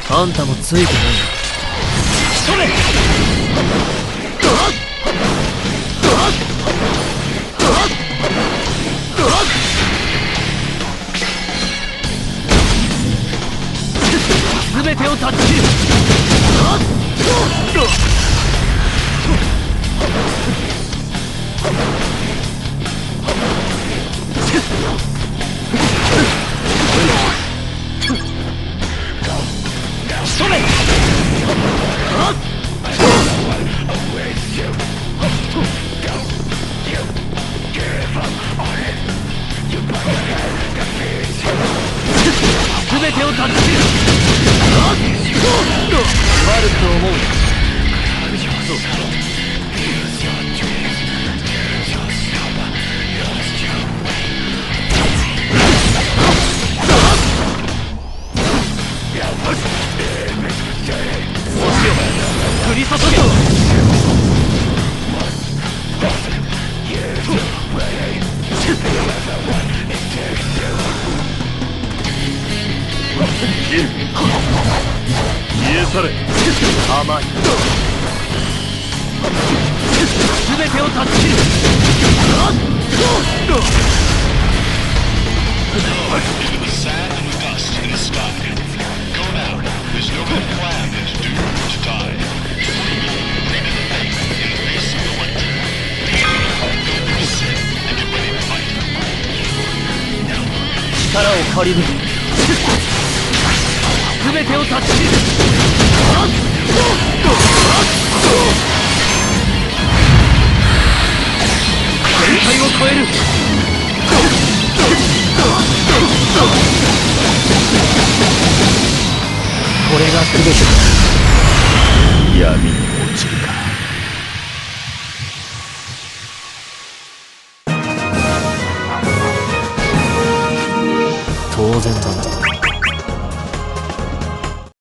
あんたもついてない。それ。全てを断ち切る。それ。全てを断ち切る。悪く思う。降り注げ。消え去れ。甘い。全てを断ち切る。力を借りる。全てを断ち切る。限界を超える。これが全てだ。闇に落ちるか。当然だな。